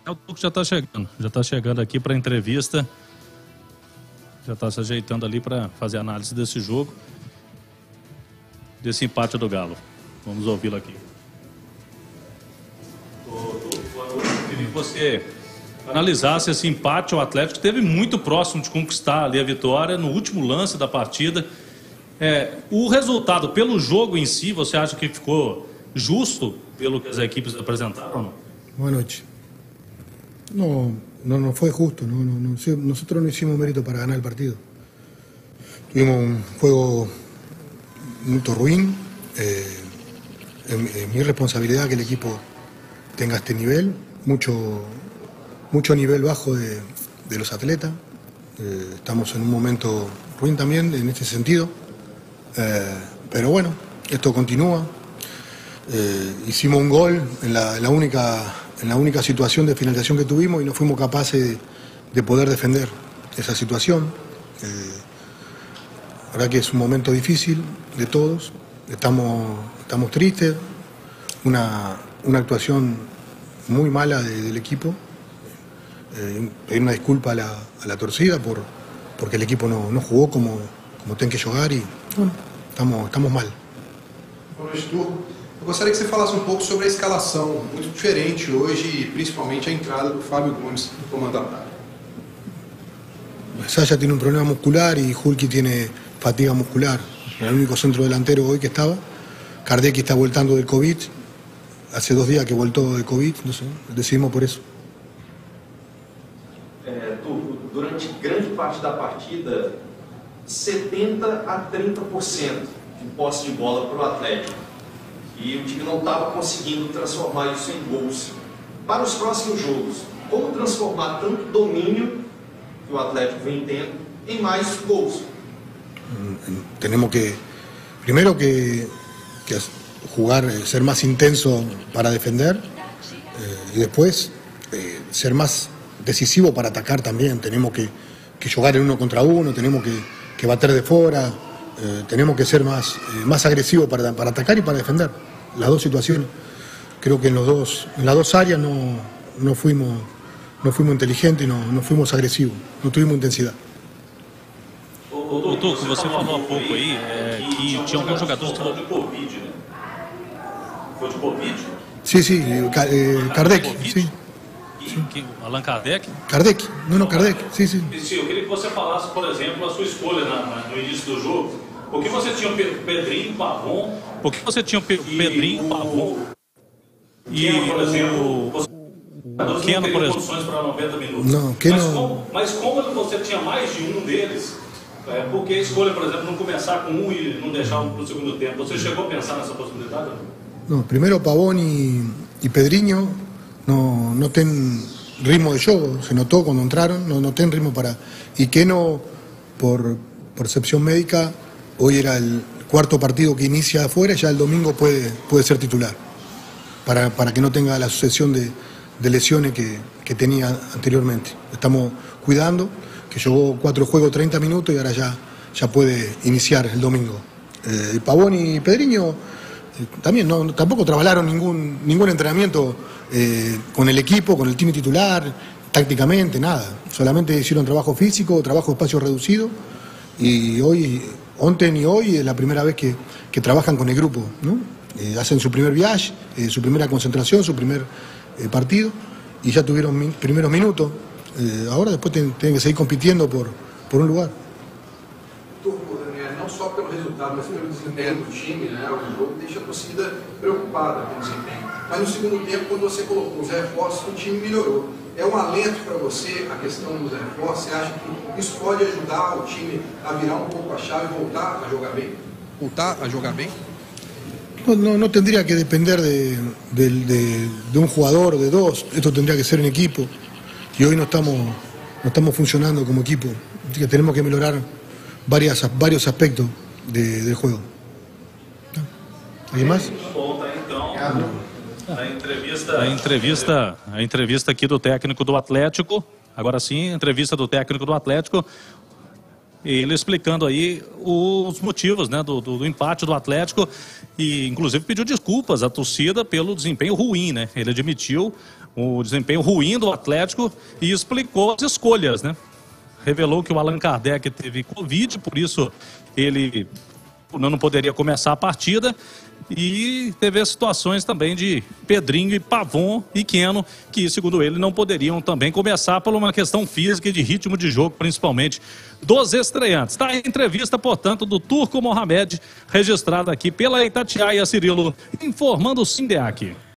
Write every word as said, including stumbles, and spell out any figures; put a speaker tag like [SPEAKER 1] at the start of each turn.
[SPEAKER 1] O Tuco já está chegando, já está chegando aqui para a entrevista, já está se ajeitando ali para fazer análise desse jogo, desse empate do Galo. Vamos ouvi-lo aqui. Eu queria que você analisasse esse empate. O Atlético esteve muito próximo de conquistar ali a vitória no último lance da partida. É, o resultado pelo jogo em si, você acha que ficou justo pelo que as equipes apresentaram ou não?
[SPEAKER 2] Boa noite. No, no, no fue justo. No, no, no, nosotros no hicimos mérito para ganar el partido. Tuvimos un juego muy ruin. Eh, es, es mi responsabilidad que el equipo tenga este nivel. Mucho, mucho nivel bajo de, de los atletas. Eh, estamos en un momento ruin también en este sentido. Eh, pero bueno, esto continúa. Eh, hicimos un gol en la, en la única en la única situación de finalización que tuvimos y no fuimos capaces de, de poder defender esa situación. Eh, la verdad que es un momento difícil de todos, estamos, estamos tristes, una, una actuación muy mala de, del equipo. Eh, pedir una disculpa a la, a la torcida por, porque el equipo no, no jugó como, como tem que jogar e bueno, estamos, estamos mal.
[SPEAKER 3] Boa noite, Turco. Eu gostaria que você falasse um pouco sobre a escalação, muito diferente hoje, principalmente a entrada do Fábio Gomes no comando ataque.
[SPEAKER 2] Saya tiene un problema muscular y Hulki tiene fatiga muscular. Era el único centro delantero hoy que estaba. Kardec está voltando del COVID. Hace dos días que voltó de COVID, entonces decidimos por eso.
[SPEAKER 4] É, Turco, durante grande parte da partida, setenta a trinta por cento de posse de bola para o Atlético. E o time não estava conseguindo transformar isso em gols. Para os próximos jogos, como transformar tanto domínio que o Atlético vem tendo em mais gols?
[SPEAKER 2] Tenemos que, primero que, que jugar, ser más intenso para defender eh, y después eh, ser más decisivo para atacar también. Tenemos que, que jugar en uno contra uno, tenemos que, que bater de fuera. Eh, tenemos que ser más, eh, más agresivos para, para atacar y para defender. Las dos situaciones. Creo que en, los dos, en las dos áreas no, no, fuimos, no fuimos inteligentes, no, no fuimos agresivos, no tuvimos intensidad.
[SPEAKER 1] O Tuco, você falou há pouco aí é, que tinha alguns jogadores que...
[SPEAKER 4] de Covid, né? Foi de Covid?
[SPEAKER 2] Sí, sí, eh, Kardec, sí.
[SPEAKER 1] Que, Allan Kardec?
[SPEAKER 2] Kardec, não, não, Kardec, sim, sim.
[SPEAKER 1] Sim, eu queria que você falasse, por exemplo, a sua escolha na, na, no início do jogo. Por que você tinha o Pedrinho, Pavon? Por que você tinha o Pe Pedrinho, Pavon? E, por exemplo, o Keno, por exemplo. Condições para noventa minutos.
[SPEAKER 2] Não, Keno...
[SPEAKER 1] mas, como, mas como você tinha mais de um deles, é, por que a escolha, por exemplo, não começar com um e não deixar um para o segundo tempo? Você chegou a pensar nessa possibilidade?
[SPEAKER 2] Não, primeiro Pavon e, e Pedrinho no, no ten ritmo de juego, se notó cuando entraron, no, no ten ritmo para... Y Keno, por percepción médica, hoy era el cuarto partido que inicia afuera, ya el domingo puede, puede ser titular, para, para que no tenga la sucesión de, de lesiones que, que tenía anteriormente. Estamos cuidando, que jugó cuatro juegos, treinta minutos y ahora ya, ya puede iniciar el domingo. Eh, Pavón y Pedrinho eh, también no, tampoco trabajaron ningún, ningún entrenamiento eh, con el equipo, con el team titular, tácticamente, nada. Solamente hicieron trabajo físico, trabajo de espacio reducido y hoy... Ontem y hoy es la primera vez que, que trabajan con el grupo, ¿no? Eh, hacen su primer viaje, eh, su primera concentración, su primer eh, partido y ya tuvieron mi, primeros minutos. Eh, ahora después tienen, tienen que seguir compitiendo por, por un lugar.
[SPEAKER 3] Turco, Daniel, não só pelo resultado, mas pelo desempenho do time, né? O jogo deixa a torcida preocupada com o desempenho. Mas no segundo tempo, quando você colocou os reforços, o time melhorou. É um alento para você a questão dos reforços? Você acha que isso pode ajudar o time a virar um pouco a chave e voltar a jogar bem? Voltar a jogar bem?
[SPEAKER 2] No, no, no tendría que depender de, de, de, de un jugador o de dos. Esto tendría que ser en equipo. Y hoy no estamos, no estamos funcionando como equipo. Así que tenemos que mejorar varias, varios aspectos de, del juego. ¿Alguien más?
[SPEAKER 1] A entrevista, a entrevista, a entrevista aqui do técnico do Atlético. Agora sim, a entrevista do técnico do Atlético. Ele explicando aí os motivos, né, do, do, do empate do Atlético e inclusive pediu desculpas à torcida pelo desempenho ruim, né? Ele admitiu o desempenho ruim do Atlético e explicou as escolhas, né? Revelou que o Allan Kardec teve Covid, por isso ele não poderia começar a partida. E teve as situações também de Pedrinho e Pavon e Keno, que, segundo ele, não poderiam também começar por uma questão física e de ritmo de jogo, principalmente dos estreantes. Está a entrevista, portanto, do Turco Mohamed, registrada aqui pela Itatiaia Cirilo, informando o Sindeac.